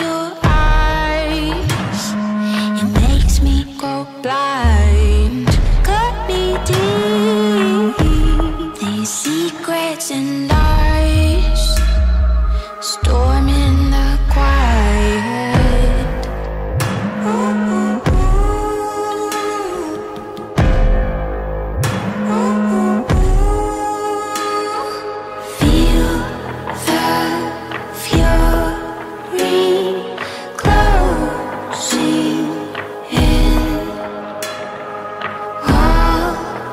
your eyes, it makes me go blind. Cut me deep, these secrets and lies, storming the quiet. Feel the fury closing in. All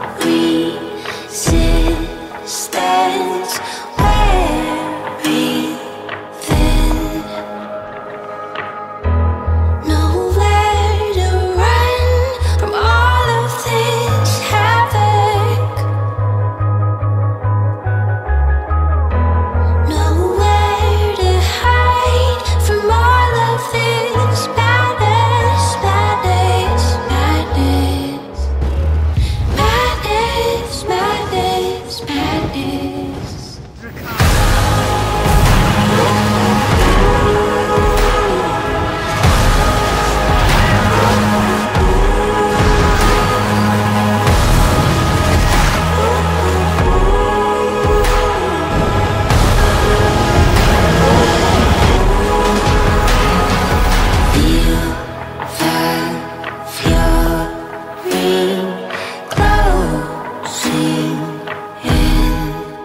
resistance wearing thin. Nowhere to run from all of this havoc. Nowhere to hide from all of this madness, madness, madness. Madness, madness, madness. Feel the fury closing in.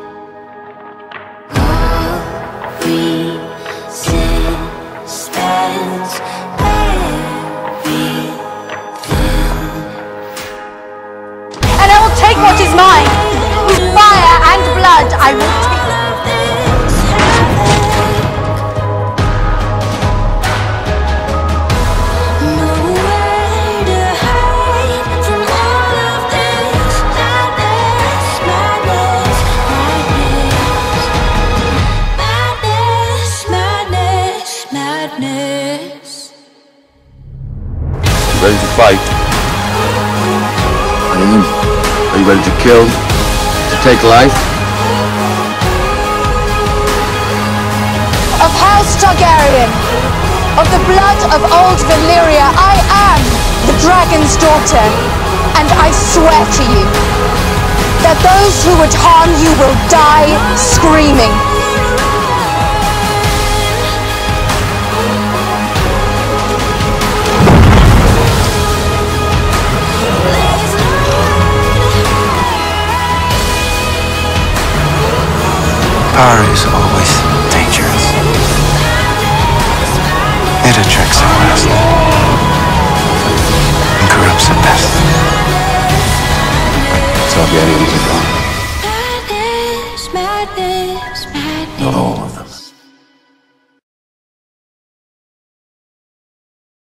All resistance wearing thin. And I will take what is mine. With fire and blood, I will take. Nowhere to hide from all of this madness, madness, madness, madness, madness. Ready to fight? I am. Are you ready to kill? To take life? Of House Targaryen, of the blood of old Valyria, I am the dragon's daughter, and I swear to you that those who would harm you will die screaming. Power is always dangerous. It attracts at last and corrupts at best. Targaryens are gone. Madness, madness, madness. Not all.